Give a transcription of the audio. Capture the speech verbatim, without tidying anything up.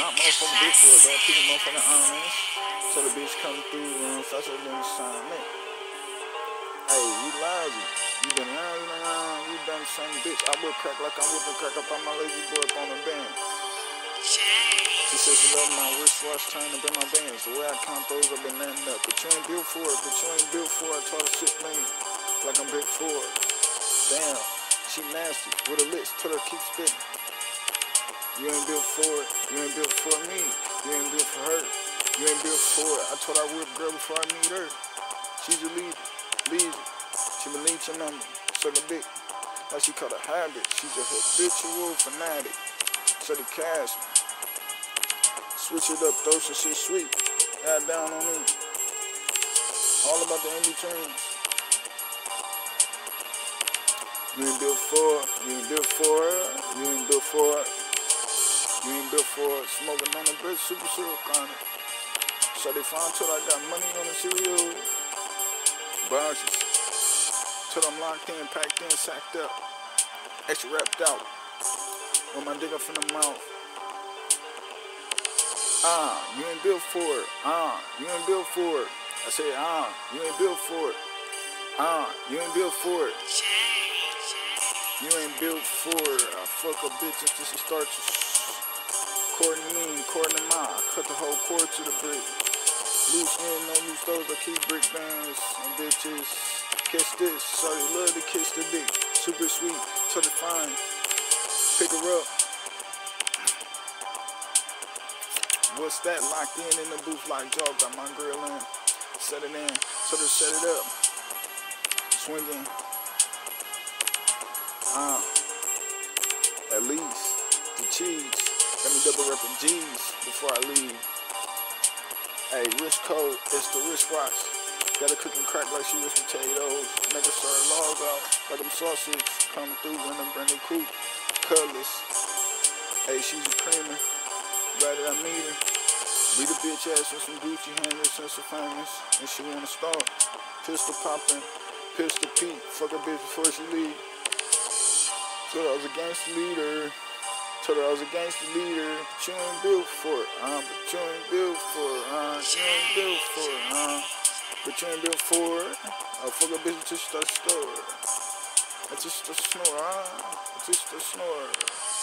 not motherfucking big for it, dog. Keep a motherfucking honest. So the bitch come through, um, faster than the sign, man. Hey, you lousy. You been around, you around, you done the same bitch. I whip crack like I'm whipping crack up on my lazy boy up on the band. She said she love my wristwatch turn up in my bands. The way I count those, I've been landing up. But you ain't built for it, but you ain't built for it. I try to shit lane like I'm big for it. Damn, she nasty. With a lips, till her keep spitting. You ain't built for it, you ain't built for me. You ain't built for her, you ain't built for it. I told her I whip girl before I meet her. She's a leader, leader. She believes your number, suck a dick. Like she caught a habit. She's a habitual fanatic. So the cash. Switch it up, throw some shit sweet. Add down on me. All about the in-betweens. You ain't built for it, you ain't built for it, you ain't built for it. You ain't built for it. Smoking on the bitch, super syrup on it. So they found till I got money on the cereal. Bunches. Till I'm locked in, packed in, sacked up. Extra wrapped out. With my dick up in the mouth. Ah, uh, you ain't built for it. Ah, uh, you ain't built for it. I said, ah, uh, you ain't built for it. Ah, uh, you ain't built for it. You ain't built for it. I fuck a bitch until she starts to Courtney mean, Courtney ma. I cut the whole cord to the brick. Loose end, no loose those. I keep brick bands and bitches. Kiss this. Sorry, love to kiss the dick. Super sweet, so fine. Pick her up. What's that? Locked in in the booth like jaw. Got my grill in. Set it in. So to set it up. Swinging. Ah. Uh, at least. The cheese. Let me double rep the G's before I leave. Hey, wrist code. It's the wristwatch. Gotta cook and crack like she was potatoes. Make her start log out. Like them sausage. Come through when I'm brand new coupe. Colorless. Hey, she's a creamer. Glad that I meet her. Beat a bitch ass with some Gucci handles since she's famous. And she wanna start. Pistol popping. Pistol Pete. Fuck a bitch before she leave. So I was a gangster leader. Told her I was a gangster leader. But you ain't built for it. Uh, but you ain't built for it. Uh, you ain't built for it. Uh, but you ain't built for it. I'll fuck a bitch until she starts to snore. Until she starts to snore. Uh, until she starts to snore.